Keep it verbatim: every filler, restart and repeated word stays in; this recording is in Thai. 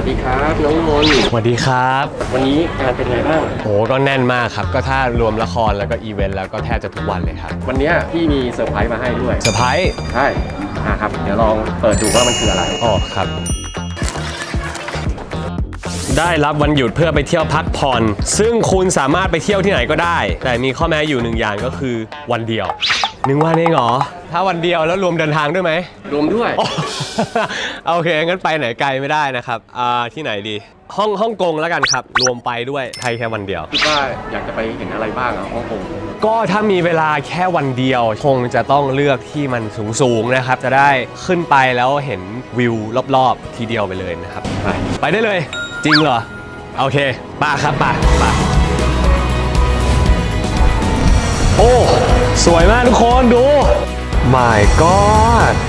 ดีครับน้องนนท์สวัสดีครับวันนี้งานเป็นไงบ้างโอ้ก็แน่นมากครับก็ถ้ารวมละครแล้วก็อีเวนต์แล้วก็แทบจะทุกวันเลยครับวันนี้พี่มีเซอร์ไพรส์มาให้ด้วยเซอร์ไพรส์ใช่อ่าครับเดี๋ยวลองเปิดดูว่ามันคืออะไรอ๋อครับได้รับวันหยุดเพื่อไปเที่ยวพักผ่อนซึ่งคุณสามารถไปเที่ยวที่ไหนก็ได้แต่มีข้อแม้อยู่หนึ่งอย่างก็คือวันเดียวหนึ่งวันเองเหรอถ้าวันเดียวแล้วรวมเดินทางด้วยไหมรวมด้วยโอเคงั้นไปไหนไกลไม่ได้นะครับอ่าที่ไหนดีฮ่องฮ่องกงแล้วกันครับรวมไปด้วยไทยแค่วันเดียวคิดว่าอยากจะไปเห็นอะไรบ้างอ่ะฮ่องกงก็ถ้ามีเวลาแค่วันเดียวคงจะต้องเลือกที่มันสูงๆนะครับจะได้ขึ้นไปแล้วเห็นวิวรอบๆทีเดียวไปเลยนะครับไปไปได้เลยจริงเหรอโอเคป่ะครับป่ะป่ะโอ้สวยมากทุกคนดู My God